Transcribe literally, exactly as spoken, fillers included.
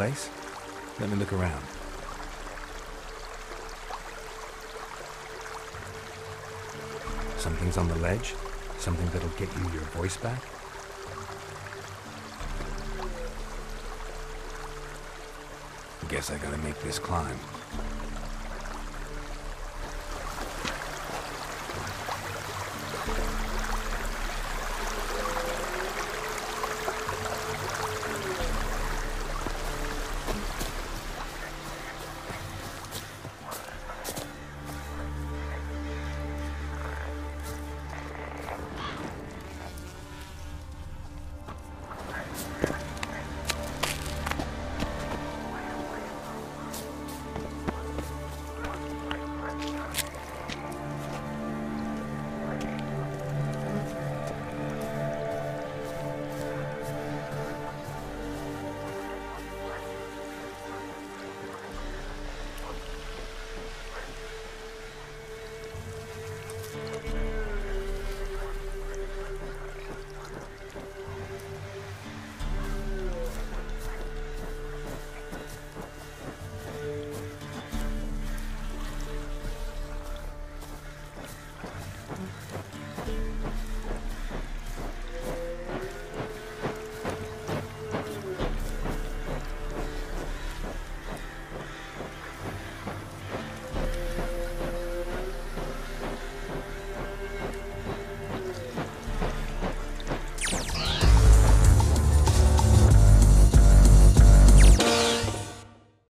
place? Let me look around. Something's on the ledge? Something that'll get you your voice back? Guess I gotta make this climb.